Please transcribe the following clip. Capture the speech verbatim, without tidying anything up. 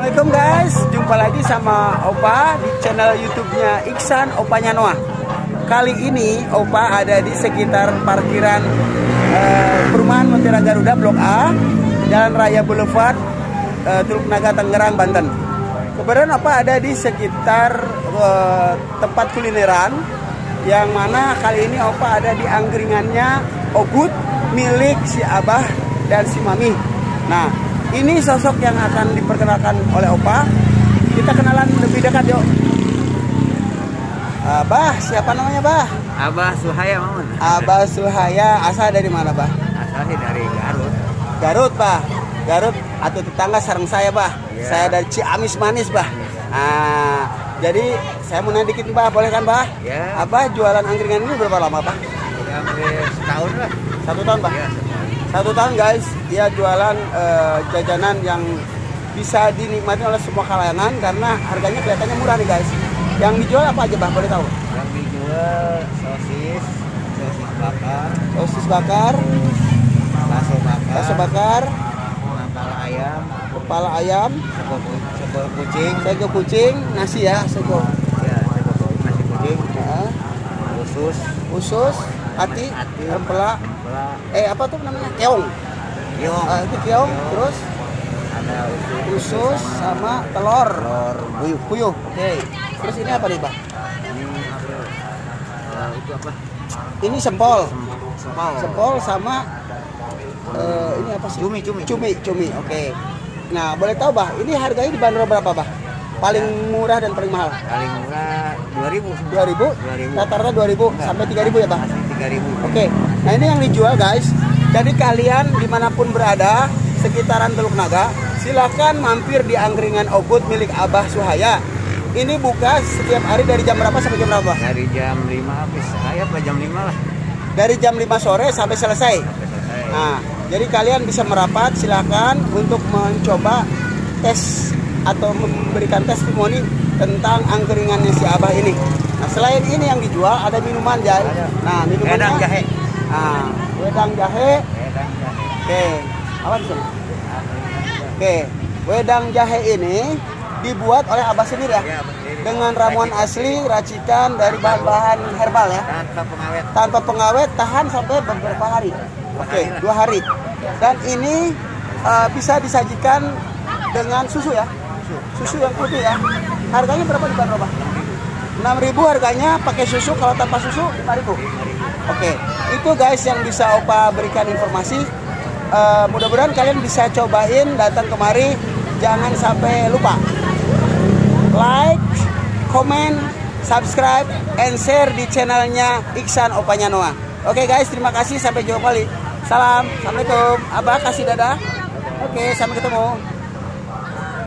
Assalamualaikum guys, jumpa lagi sama Opa di channel YouTube-nya Iksan Opanya Noah. Kali ini Opa ada di sekitar parkiran eh, perumahan Mutiara Garuda Blok A, Jalan Raya Boulevard, eh, Teluk Naga, Tangerang, Banten. Kebetulan Opa ada di sekitar eh, tempat kulineran, yang mana kali ini Opa ada di angkringannya Ogut milik si Abah dan si Mami. Nah, ini sosok yang akan diperkenalkan oleh Opa. Kita kenalan lebih dekat yuk. Abah, siapa namanya Bah? Abah Suhaya Mamun. Abah Suhaya, asal dari mana Bah? Asalnya dari Garut. Garut Bah. Garut atau tetangga sareng saya Bah. Ya. Saya dari Ciamis Manis Bah. Nah, jadi saya mau nanya dikit Bah, boleh kan Bah? Ya. Abah jualan angkringan ini berapa lama Bah? Udah hampir setahun lah. Satu tahun Bah? Ya, Satu tahun guys, dia jualan uh, jajanan yang bisa dinikmati oleh semua kalangan karena harganya kelihatannya murah nih guys. Yang dijual apa aja Bah, boleh tahu? Yang dijual sosis, sosis bakar, Sosis bakar, bakso bakar, bakso bakar, kepala ayam, kepala ayam, sego, sego kucing, sego kucing, nasi ya, sego. ya sego nasi kucing, Nah, usus, usus, hati, hati, rempela, rempela, eh apa tuh namanya? Keong. yong, Ah, itu keong, terus ada usus, usus sama telur. telur buyuk. Puyuh. Oke. Terus ini apa nih, Bah? Ini apa? Eh, itu apa? Ini sempol. Sempol. Sempol sama eh, ini apa sih? Cumi, cumi. Cumi, cumi. Oke. Nah, boleh tahu, Bah, ini harganya dibanderol berapa, Bah? Paling murah dan paling mahal? Paling murah dua ribu. dua ribu? dua ribu. Rata-rata dua ribu sampai tiga ribu ya, Bah? Masih tiga ribu. Oke. Nah, ini yang dijual, guys. Jadi kalian dimanapun berada sekitaran Teluk Naga, silakan mampir di angkringan Ogut milik Abah Suhaya. Ini buka setiap hari dari jam berapa sampai jam berapa? Dari jam lima habis saya apa jam lima lah. Dari jam lima sore sampai selesai. Sampai selesai. Nah, jadi kalian bisa merapat, silakan untuk mencoba tes atau memberikan testimoni tentang angkringannya si Abah ini. Nah, selain ini yang dijual ada minuman ya. Nah, minumannya Wedang jahe. Nah, wedang jahe. Wedang jahe. Oke, apa di sini? Oke, wedang jahe ini dibuat oleh Abah sendiri ya. Ya, berdiri. Dengan ramuan asli, racikan dari bahan-bahan herbal ya. Tanpa pengawet. Tanpa pengawet, tahan sampai beberapa hari. Oke, dua hari. Dan ini uh, bisa disajikan dengan susu ya. Susu yang putih ya. Harganya berapa di Bandung, Pak? enam ribu harganya, pakai susu. Kalau tanpa susu lima ribu. Oke, itu guys yang bisa Opa berikan informasi. Uh, mudah-mudahan kalian bisa cobain, datang kemari. Jangan sampai lupa like, comment, subscribe, and share di channelnya Iksan Opanya Noah. Oke guys, terima kasih, sampai jumpa kembali. Salam, assalamualaikum. Abah kasih dadah. Oke, sampai ketemu.